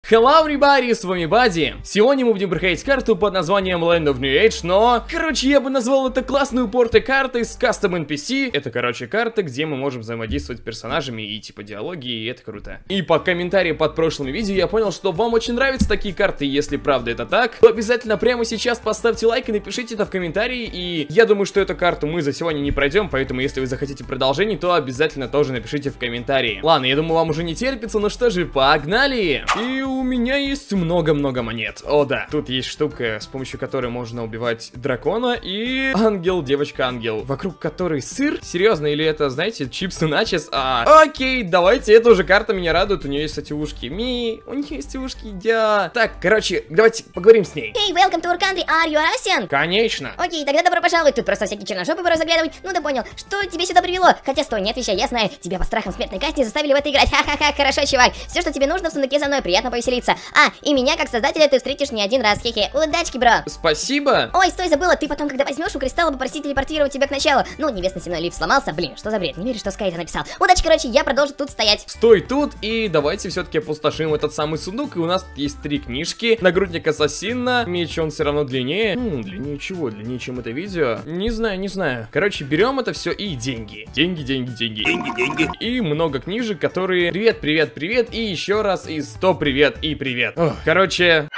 Hello, everybody, с вами Бадди. Сегодня мы будем проходить карту под названием Land of New Age, но... Короче, я бы назвал это классную порты-картой с Custom NPC. Это, короче, карта, где мы можем взаимодействовать с персонажами и типа диалоги, и это круто. И по комментариям под прошлыми видео я понял, что вам очень нравятся такие карты, и если правда это так, то обязательно прямо сейчас поставьте лайк и напишите это в комментарии, и я думаю, что эту карту мы за сегодня не пройдем, поэтому если вы захотите продолжение, то обязательно тоже напишите в комментарии. Ладно, я думаю, вам уже не терпится, ну что же, погнали! И у меня есть много-много монет. О да, тут есть штука, с помощью которой можно убивать дракона, и ангел, девочка-ангел, вокруг которой сыр. Серьезно, или это, знаете, чипсы начес? Окей, давайте, эта уже карта меня радует, у нее есть, кстати, ушки. У нее есть ушки, да. Так, короче, давайте поговорим с ней. Hey, welcome to our country, are you Russian? Конечно. Окей, тогда добро пожаловать, тут просто всякие черножопы порой заглядывать. Ну да понял, что тебе сюда привело? Хотя стой, не отвечай, я знаю, тебя по страхам смертной казни заставили в это играть. Ха-ха-ха, хорошо, чувак. Все, что тебе нужно в сундуке со мной, приятно повеселиться. И меня, как создателя, ты встретишь не один раз, хе-хе. Удачки, бро. Спасибо. Ой, стой, забыла, ты потом, когда возьмешь у кристалла, попроси телепортировать тебя к началу. Ну, невестный стеной лифт сломался, блин, что за бред, не верю, что Скай это написал. Удачи, короче, я продолжу тут стоять. Стой тут, и давайте все-таки опустошим этот самый сундук, и у нас есть 3 книжки. Нагрудник ассасина, меч он все равно длиннее. Длиннее чего? Длиннее, чем это видео? Не знаю. Короче, берем это все и деньги. Деньги. И много книжек, которые... Привет, и еще раз, и 100 привет, и привет. Короче...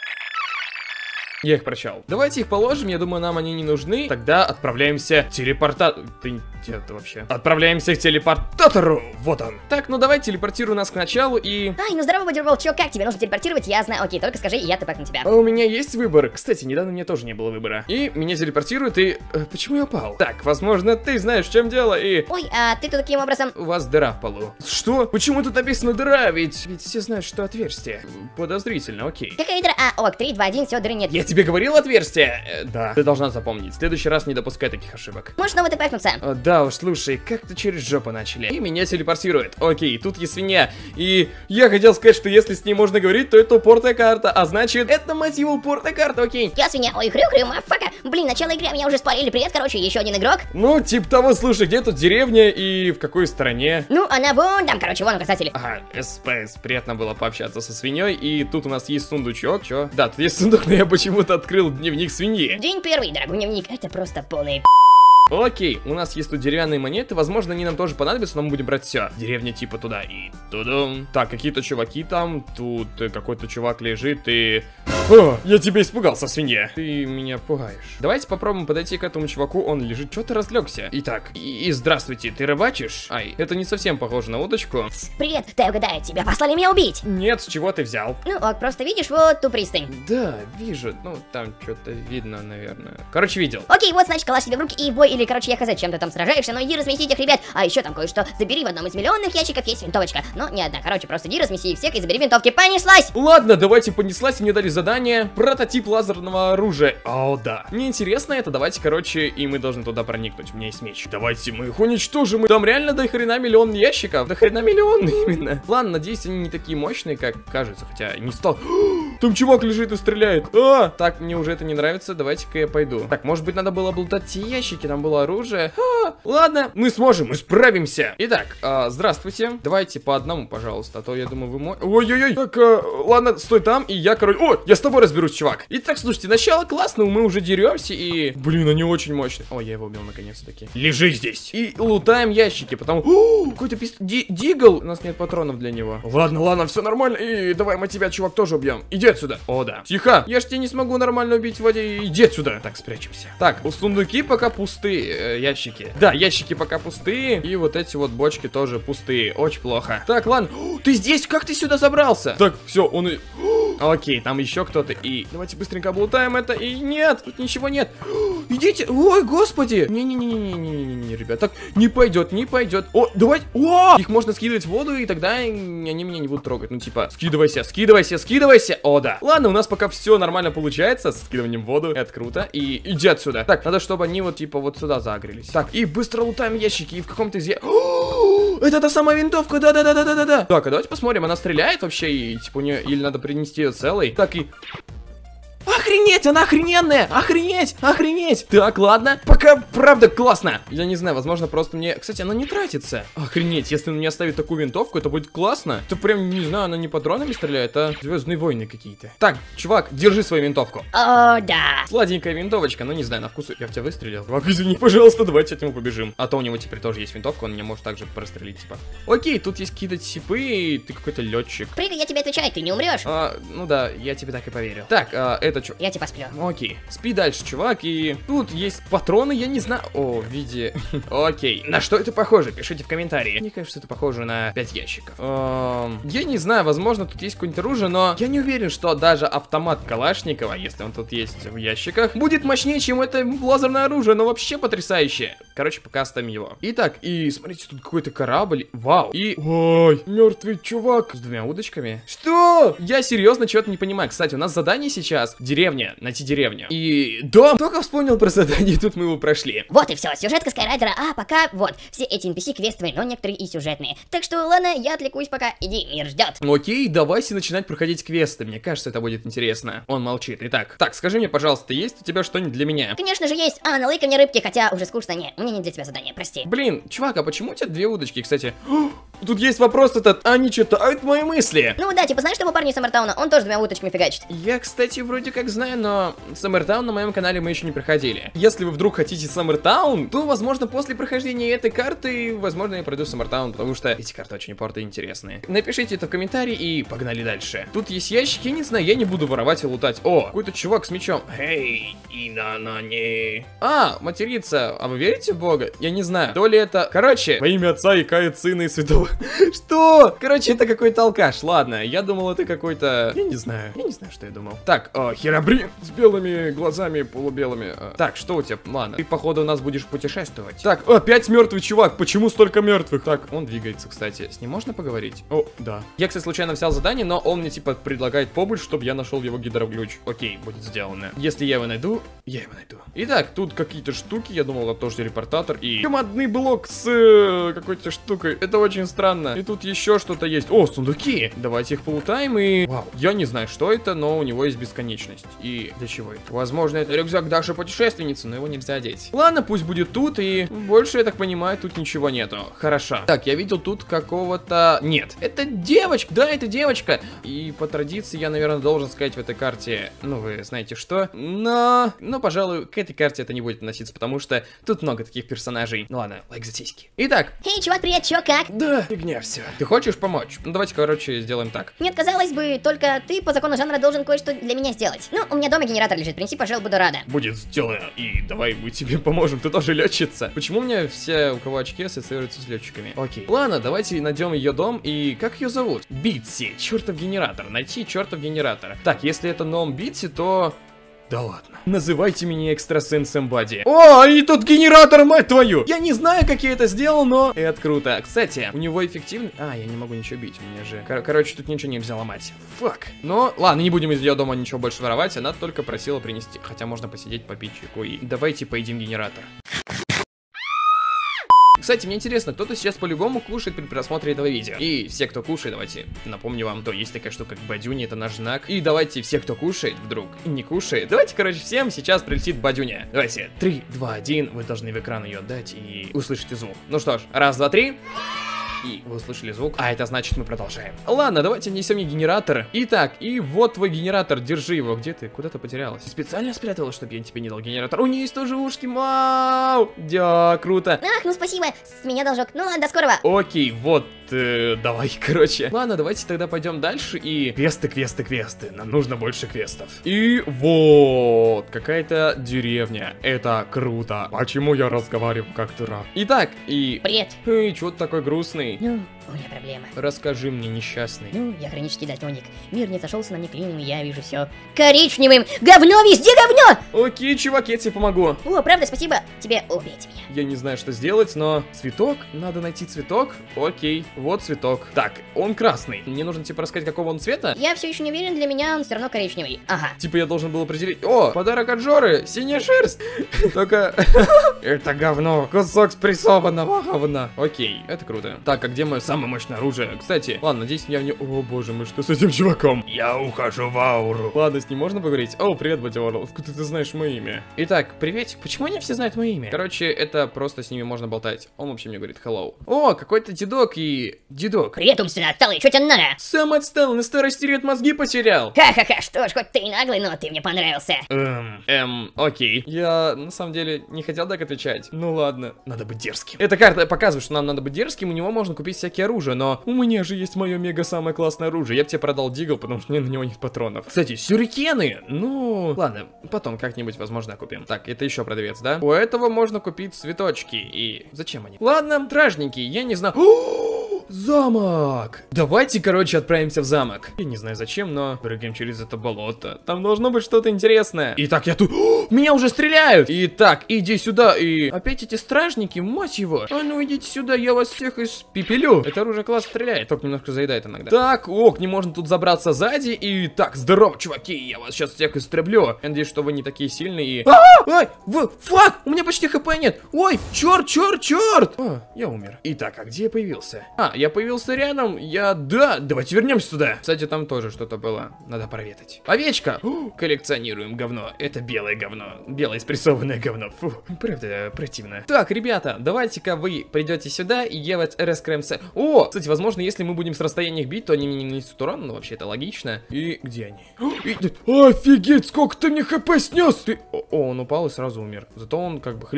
Я их прочел. Давайте их положим, я думаю, нам они не нужны. Тогда отправляемся к телепортатору. Ты где ты вообще? Отправляемся к телепортатору. Вот он. Так, ну давай телепортируй нас к началу и... Ну здорово, Бодербол, чё, как тебе нужно телепортировать? Я знаю, окей, только скажи, и я тепак на тебя. У меня есть выбор. Кстати, недавно мне тоже не было выбора. И меня телепортируют, и... Почему я упал? Так, возможно, ты знаешь, в чем дело, и... Ой, ты тут таким образом... У вас дыра в полу. Что? Почему тут написано дыра? Ведь все знают, что отверстие. Подозрительно, окей. Какая дыра? Ок, 3, 2, 1, все, дыры нет. Я тебе говорил отверстие? Да. Ты должна запомнить. В следующий раз не допускай таких ошибок. Можешь снова тепакнуться? Да уж, слушай, как-то через жопу начали. И меня телепортирует. Окей, тут есть свинья. И я хотел сказать, что если с ней можно говорить, то это упортая карта. А значит, это, мать его, упортая карта, окей. Я свинья, ой, хрю-хрю, мафака. Блин, начало игры, меня уже спалили. Привет, короче, еще один игрок. Ну, типа того, слушай, где тут деревня и в какой стране? Ну, она вон там, короче, вон указатели. Ага, СПС, приятно было пообщаться со свиньей. И тут у нас есть сундучок, чё? Да, тут есть сундук, но я почему-то открыл дневник свиньи. День первый, дорогой дневник, это просто полный... Окей, у нас есть тут деревянные монеты, возможно, они нам тоже понадобятся, но мы будем брать все. Деревня типа туда и тудум. Так, какие-то чуваки там, тут какой-то чувак лежит и... О, я тебя испугался, свинья. Ты меня пугаешь. Давайте попробуем подойти к этому чуваку, он лежит, что-то разлегся. Итак, и здравствуйте, ты рыбачишь? Ай, это не совсем похоже на удочку. Привет, дай угадаю, тебя послали меня убить. Нет, с чего ты взял? Ну, ок, просто видишь вот ту пристань. Да, вижу, ну, там что-то видно, наверное. Короче, видел. Окей, вот, значит, калаш тебе в руки и в бой, или, короче, я хз, чем ты там сражаешься, но иди размести этих ребят. А еще там кое-что, забери, в одном из миллионных ящиков есть винтовочка. Но не одна, короче, просто иди размести их всех и забери винтовки, понеслась! Ладно, давайте понеслась, и мне дали задание. Прототип лазерного оружия. О, да. Мне интересно это, давайте, короче, и мы должны туда проникнуть, у меня есть меч. Давайте мы их уничтожим, там реально до хрена миллион ящиков, до хрена миллион именно. Ладно, надеюсь, они не такие мощные, как кажется, хотя не стал. Там чувак лежит и стреляет. Так, мне уже это не нравится, давайте-ка я пойду. Так, может быть, надо было облутать те ящики, там было оружие. Ладно, мы сможем, мы справимся. Итак, здравствуйте. Давайте по одному, пожалуйста, а то я думаю, вы Ой-ой-ой. Так, ладно, стой там, и я, короче... О, я с тобой разберусь, чувак. Итак, слушайте, начало классно, мы уже деремся, и... Блин, они очень мощные. О, я его убил наконец-таки. Лежи здесь. И лутаем ящики, потому... Какой-то Дигл. У нас нет патронов для него. Ладно, все нормально. И давай мы тебя, чувак, тоже убьем. Иди отсюда. О, да. Тихо. Я ж тебя не смогу нормально убить в воде. Иди отсюда. Так, спрячемся. Так, сундуки пока пустые. Ящики. Да, ящики пока пустые. И вот эти вот бочки тоже пустые. Очень плохо. Так, ладно. Ты здесь? Как ты сюда забрался? Так, все, он... Окей, там еще кто-то. И давайте быстренько облутаем это. И нет, тут ничего нет. Идите. Ой, господи. Не-не-не-не-не-не-не, ребят. Так, не пойдет. О, давайте. О! Их можно скидывать в воду, и тогда они меня не будут трогать. Ну, типа, скидывайся. О, да. Ладно, у нас пока все нормально получается. С скидыванием в воду. Это круто. И иди отсюда. Так, надо, чтобы они вот, типа, вот сюда загрелись. Так, и быстро лутаем ящики. И в каком-то из... Это та самая винтовка, да. Так, а давайте посмотрим, она стреляет вообще, и типа у нее или надо принести ее целой. Так, и... Охренеть! Охренеть, она охрененная! Охренеть! Охренеть! Так, ладно. Пока, правда, классно. Я не знаю, возможно, просто мне... Кстати, она не тратится. Охренеть, если на меня ставить такую винтовку, это будет классно. Это прям, не знаю, она не патронами стреляет, а Звездные войны какие-то. Так, чувак, держи свою винтовку. О, да. Сладенькая винтовочка, но не знаю, на вкус... Я в тебя выстрелил. Чувак, извини, пожалуйста, давайте от него побежим. А то у него теперь тоже есть винтовка, он меня может также прострелить, типа. Окей, тут есть какие-то типы, и ты какой-то летчик. Прыгай, я тебе отвечаю, ты не умрешь. Ну да, я тебе так и поверил. Так, это что? Я тебя сплю. Окей, спи дальше, чувак, и тут есть патроны, я не знаю... О, в виде... Окей, на что это похоже? Пишите в комментарии. Мне кажется, это похоже на 5 ящиков. Я не знаю, возможно, тут есть какое-нибудь оружие, но я не уверен, что даже автомат Калашникова, если он тут есть в ящиках, будет мощнее, чем это лазерное оружие, но вообще потрясающе. Короче, пока оставим его. Итак, и смотрите, тут какой-то корабль. Вау. И... Ой, мертвый чувак с 2 удочками. Что? Я серьезно чего-то не понимаю. Кстати, у нас задание сейчас. Деревня. Найти деревню. И дом. Только вспомнил про задание, тут мы его прошли. Вот и все, сюжетка Скайрайдера, а пока вот, все эти NPC квестовые, но некоторые и сюжетные. Так что ладно, я отвлекусь пока, иди, мир ждет. Окей, давайте начинать проходить квесты, мне кажется, это будет интересно. Он молчит. Итак, так, скажи мне, пожалуйста, есть у тебя что-нибудь для меня? Конечно же есть, налей-ка мне рыбки, хотя уже скучно, не, у меня не для тебя задание, прости. Блин, чувак, а почему у тебя 2 удочки, кстати? Тут есть вопрос этот, они читают мои мысли. Ну да, типа знаешь того парня из Саммертауна, он тоже 2 удочками фигачит. Я, кстати, вроде как знаю, но Саммертаун на моем канале мы еще не проходили. Если вы вдруг хотите Саммертаун, то, возможно, после прохождения этой карты, возможно, я пройду Саммертаун, потому что эти карты очень упорты и интересные. Напишите это в комментарии и погнали дальше. Тут есть ящики, я не знаю, я не буду воровать и лутать. О, какой-то чувак с мечом. Эй, инанане. Материться. А вы верите в Бога? Я не знаю. То ли это... Короче, во имя Отца и Кает Сына и Святого... Что? Короче, это какой-то алкаш. Ладно, я думал, это какой-то... Я не знаю, что я думал. Так, Херабрин с белыми глазами, полубелыми. Так, что у тебя? Ладно, ты, походу, у нас будешь путешествовать. Так, опять мертвый чувак. Почему столько мертвых? Так, он двигается, кстати. С ним можно поговорить? О, да. Я, кстати, случайно взял задание, но он мне, типа, предлагает помощь, чтобы я нашел его гидроключ. Окей, будет сделано. Если я его найду, я его найду. Итак, тут какие-то штуки. Я думал, это тоже телепортатор. И командный блок с какой-то штукой. Это очень странно. И тут еще что-то есть. О, сундуки. Давайте их полутаем и... Вау, я не знаю, что это, но у него есть бесконечность. И для чего это? Возможно, это рюкзак Даши путешественницы, но его нельзя одеть. Ладно, пусть будет тут, и больше, я так понимаю, тут ничего нету. Хорошо. Так, я видел тут какого-то... Нет, это девочка. Да, это девочка. И по традиции я, наверное, должен сказать в этой карте, ну, вы знаете что. Но, пожалуй, к этой карте это не будет относиться, потому что тут много таких персонажей. Ну ладно, лайк за сиськи. Итак. Эй, чувак, привет, чё, как? Да, фигня все. Ты хочешь помочь? Ну, давайте, короче, сделаем так. Нет, казалось бы, только ты по закону жанра должен кое-что для меня сделать. Ну, у меня дома генератор лежит, принеси, пожалуй, буду рада. Будет сделано, и давай мы тебе поможем, ты тоже летчица. Почему у меня все, у кого очки, ассоциируются с летчиками? Окей. Ладно, давайте найдем ее дом, и как ее зовут? Битси, чертов генератор, найти чертов генератор. Так, если это ном Битси, то... Да ладно. Называйте меня экстрасенсом Бади. О, и тут генератор, мать твою! Я не знаю, как я это сделал, но это круто. Кстати, у него эффективный... я не могу ничего бить, у меня же... Короче, тут ничего нельзя ломать. Фак. Но, ладно, не будем из ее дома ничего больше воровать. Она только просила принести... Хотя можно посидеть, попить чайку и... Давайте поедим генератор. Кстати, мне интересно, кто-то сейчас по-любому кушает при просмотре этого видео. И все, кто кушает, давайте напомню вам, то есть такая штука, как Бадюня, это наш знак. И давайте все, кто кушает вдруг и не кушает, давайте, короче, всем сейчас прилетит Бадюня. Давайте, 3, 2, 1, вы должны в экран ее отдать и услышите звук. Ну что ж, раз, два, три. И вы услышали звук, а это значит мы продолжаем. Ладно, давайте внесем мне генератор. Итак, и вот твой генератор, держи его. Где ты? Куда ты потерялась? Ты специально спрятала, чтобы я тебе не дал генератор? У нее есть тоже ушки, вау! Да, круто. Ах, ну спасибо, с меня должок. Ну ладно, до скорого. Окей, вот, давай, короче. Ладно, давайте тогда пойдем дальше и... Квесты. Нам нужно больше квестов. И вот, какая-то деревня. Это круто. Почему я разговариваю как дурак? Итак, и... Привет. Эй, чё ты такой грустный? Ну, у меня проблема. Расскажи мне, несчастный. Ну, я хронический дальтоник. Мир не сошелся на мне клином, и я вижу все коричневым. Говно везде, говно! Окей, чувак, я тебе помогу. О, правда, спасибо. Тебе убейте меня. Я не знаю, что сделать, но... Цветок? Надо найти цветок? Окей, вот цветок. Так, он красный. Мне нужно типа рассказать, какого он цвета? Я все еще не уверен, для меня он все равно коричневый. Ага. Типа я должен был определить... О, подарок от Жоры, синяя шерсть. Только... Это говно. Кусок спрессованного говна. Окей, это круто. Так, а где мое самое мощное оружие? Кстати, ладно, надеюсь, я не... О, боже мой, что с этим чуваком? Я ухожу в ауру. Ладно, с ним можно поговорить? О, привет, Бодиворл. Откуда ты знаешь мое имя? Итак, приветик. Почему они все знают мое имя? Короче, это просто с ними можно болтать. Он вообще мне говорит hello. О, какой-то дедок и... Дедок. Привет, умственно отсталый, что тебе надо? Сам отстал, на старости лет мозги потерял. Ха-ха-ха, что ж, хоть ты и наглый, но ты мне понравился. Окей. Я, на самом деле, не хотел так отвечать. Ну ладно, надо быть дерзким. Эта карта показывает, что нам надо быть дерзким, у него можно купить всякие оружия, но у меня же есть мое мега самое классное оружие. Я бы тебе продал Дигл, потому что у меня на него нет патронов. Кстати, сюрикены! Ну, ладно, потом как-нибудь, возможно, купим. Так, это еще продавец, да? У этого можно купить цветочки. И зачем они? Ладно, стражники, я не знаю. Замок! Давайте, короче, отправимся в замок. Я не знаю зачем, но прыгаем через это болото. Там должно быть что-то интересное. Итак, я тут... Меня уже стреляют! Итак, иди сюда. И опять эти стражники, мать его. А ну идите сюда, я вас всех испепелю. Это оружие класс стреляет, только немножко заедает иногда. Так, ок, не можно тут забраться сзади. И так, здорово, чуваки, я вас сейчас всех истреблю. Я надеюсь, что вы не такие сильные. И... Ай, фак, у меня почти хп нет. Ой, черт. Я умер. Итак, а где я появился? Я появился рядом, да, давайте вернемся туда. Кстати, там тоже что-то было, надо проветать. Овечка! Коллекционируем говно, это белое говно, белое спрессованное говно, фу, правда, противно. Так, ребята, давайте-ка вы придете сюда и делать раскрэмся. О, кстати, возможно, если мы будем с расстояния их бить, то они мне не нанесут урон, ну вообще это логично. И где они? Офигеть, сколько ты мне хп снес! Он упал и сразу умер, зато он как бы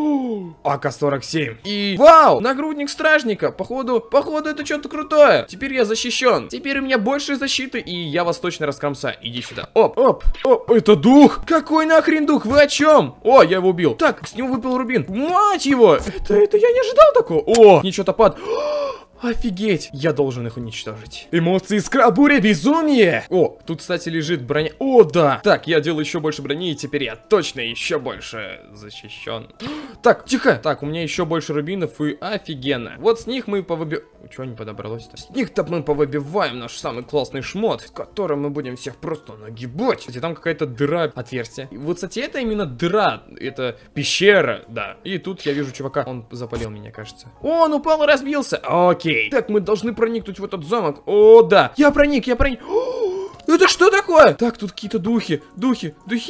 АК-47. И, вау, нагрудник стражника, походу, это что-то крутое. Теперь я защищен. Теперь у меня больше защиты, и я вас точно раскромсаю. Иди сюда. Оп. Это дух. Какой нахрен дух? Вы о чем? О, я его убил. Так, с него выпал рубин. Мать его. Это я не ожидал такого. О, ничего топад. Офигеть, я должен их уничтожить. Эмоции искра, буря, безумие. О, тут, кстати, лежит броня. О, да. Так, я делаю еще больше брони, и теперь я точно еще больше защищен. Так, тихо. Так, у меня еще больше рубинов, и офигенно. Вот с них мы повыбиваем... Чего не подобралось-то? С них-то мы повыбиваем наш самый классный шмот, с которым мы будем всех просто нагибать. Кстати, там какая-то дыра, отверстие. И вот, кстати, это именно дыра. Это пещера, да. И тут я вижу чувака. Он запалил меня, кажется. О, он упал и разбился. Окей. Так, мы должны проникнуть в этот замок. О, да. Я проник. Это что такое? Так, тут какие-то духи. Духи.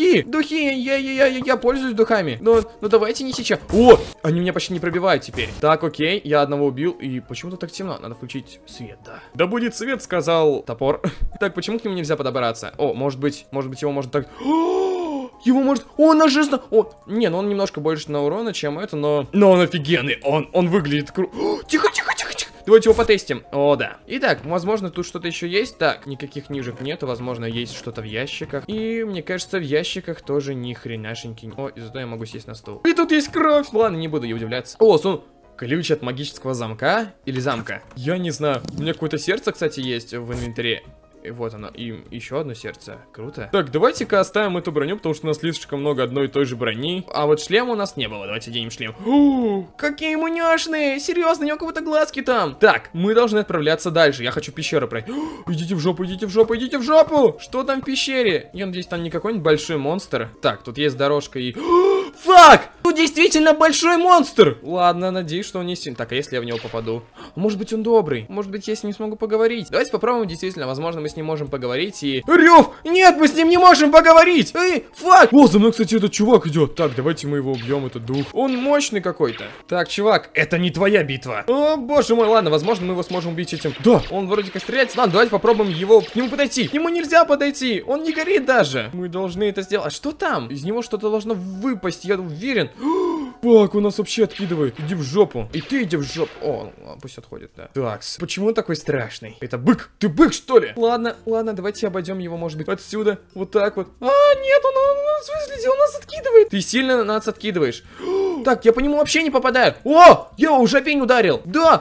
Я пользуюсь духами. Но давайте не сейчас. О, они меня почти не пробивают теперь. Так, окей, я одного убил. И почему-то так темно. Надо включить свет, да. Да будет свет, сказал топор. Так, почему к нему нельзя подобраться? О, может быть, его можно так... Его может... Он ожестно... Не, ну он немножко больше на урона, чем это, но... Но он офигенный. Он выглядит круто. Тихо. Давайте его потестим. О, да. Итак, возможно, тут что-то еще есть. Так, никаких книжек нету. Возможно, есть что-то в ящиках. И, мне кажется, в ящиках тоже ни хренашеньки. О, и зато я могу сесть на стол. И тут есть кровь. Ладно, не буду я удивляться. О, ключ от магического замка или замка? Я не знаю. У меня какое-то сердце, кстати, есть в инвентаре. И вот оно, и еще одно сердце. Круто. Так, давайте-ка оставим эту броню, потому что у нас слишком много одной и той же брони. А вот шлема у нас не было. Давайте оденем шлем. Какие муняшные! Серьезно, у него как будто глазки там. Так, мы должны отправляться дальше. Я хочу пещеру пройти. Идите в жопу! Что там в пещере? Я надеюсь, там не какой-нибудь большой монстр. Так, тут есть дорожка и... Фак! Тут действительно большой монстр! Ладно, надеюсь, что он не сильный. Так, а если я в него попаду? Может быть, он добрый? Может быть, я с ним смогу поговорить? Давайте попробуем, действительно. Возможно, мы с ним можем поговорить и... Рев! Нет, мы с ним не можем поговорить! Эй, фак! О, за мной, кстати, этот чувак идет. Так, давайте мы его убьем, этот дух. Он мощный какой-то. Так, чувак, это не твоя битва. О, боже мой, ладно, возможно, мы его сможем убить этим. Да, он вроде как стреляется. Ладно, давайте попробуем к нему подойти. К нему нельзя подойти, он не горит даже. Мы должны это сделать. А что там? Из него что-то должно выпасть, я уверен. Фак, он нас вообще откидывает. Иди в жопу. И ты иди в жопу. О, пусть отходит, да. Так, почему он такой страшный? Это бык. Ты бык, что ли? Ладно, давайте обойдем его, может быть, отсюда. Вот так вот. Нет, в смысле, он нас откидывает. Ты сильно нас откидываешь. Так, я по нему вообще не попадаю. О, я уже пень ударил. Да.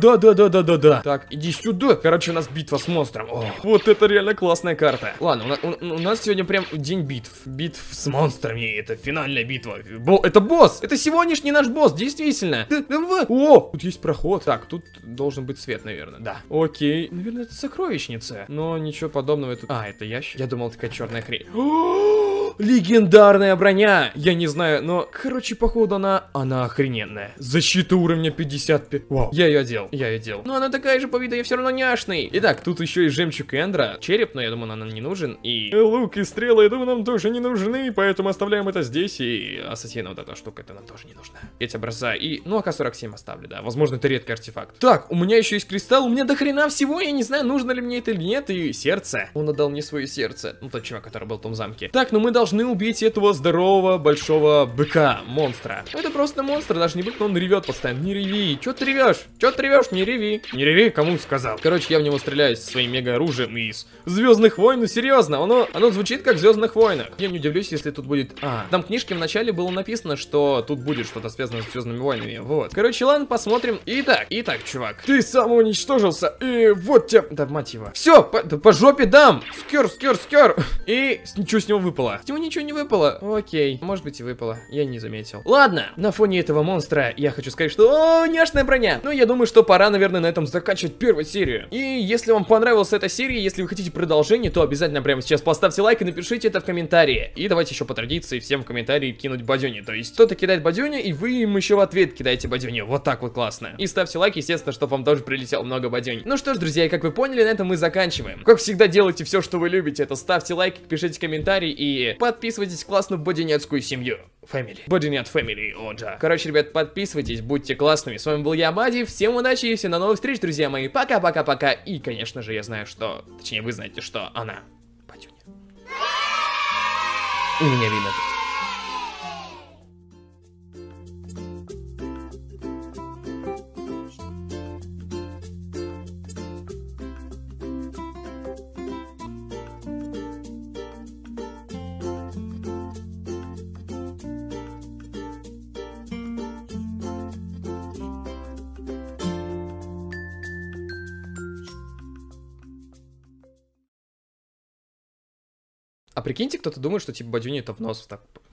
Так, иди сюда. Короче, у нас битва с монстром. О, вот это реально классная карта. Ладно, у нас сегодня прям день битв. Битв с монстрами. Это финальная битва. Это босс. Это сегодняшний наш босс, действительно. О, тут есть проход. Так, тут должен быть свет, наверное. Да. Окей. Наверное, это сокровищница. Но ничего подобного тут. Это ящик. Я думал, такая черная хрень. Легендарная броня! Я не знаю, но, короче, походу она охрененная. Защита уровня 55. Вау, я ее одел. Но она такая же по виду, я все равно няшный. Итак, тут еще и жемчуг Эндра. Череп, но я думаю, нам не нужен. И лук и стрелы, я думаю, нам тоже не нужны, поэтому оставляем это здесь. И ассасина, вот эта штука, это нам тоже не нужна. Эти образца и, ну, АК-47 оставлю, да. Возможно, это редкий артефакт. Так, у меня еще есть кристалл, у меня до хрена всего, я не знаю, нужно ли мне это или нет. И сердце. Он отдал мне свое сердце. Ну, тот чувак, который был в том замке. Так, ну мы должны убить этого здорового большого быка, монстра. Это просто монстр, даже не бык, но он ревет постоянно. Не реви. Че ты ревешь? Че ты ревешь? Не реви. Не реви, кому сказал. Короче, я в него стреляю со своим мега оружием из Звездных войн. Ну серьезно, оно звучит как в Звездных войнах. Я не удивлюсь, если тут будет. Там в книжке в начале было написано, что тут будет что-то связано с Звездными войнами. Вот. Короче, ладно, посмотрим. Итак, чувак. Ты самоуничтожился. И вот тебя. Да мать его. Все, по жопе дам. Скер. И ничего с него выпало. С него ничего не выпало. Окей. Может быть и выпало. Я не заметил. Ладно, на фоне этого монстра я хочу сказать, что... О, няшная броня. Ну, я думаю, что пора, наверное, на этом заканчивать первую серию. И если вам понравилась эта серия, если вы хотите продолжение, то обязательно прямо сейчас поставьте лайк и напишите это в комментарии. И давайте еще по традиции всем в комментарии кинуть бадюни. То есть кто-то кидает бадюни, и вы им еще в ответ кидаете бадюни. Вот так вот классно. И ставьте лайк, естественно, чтобы вам тоже прилетело много бадюнь. Ну что ж, друзья, как вы поняли, на этом мы заканчиваем. Как всегда, делайте все, что вы любите. Это ставьте лайк, пишите комментарии и подписывайтесь в классную бодинетскую семью. Family. Бодинет Family, о да. Короче, ребят, подписывайтесь, будьте классными. С вами был я, Мади. Всем удачи и всем до новых встреч, друзья мои. Пока-пока-пока. И, конечно же, я знаю, что... Точнее, вы знаете, что она... Бодюня. У меня видно тут. А прикиньте, кто-то думает, что типа Бадюни это в нос так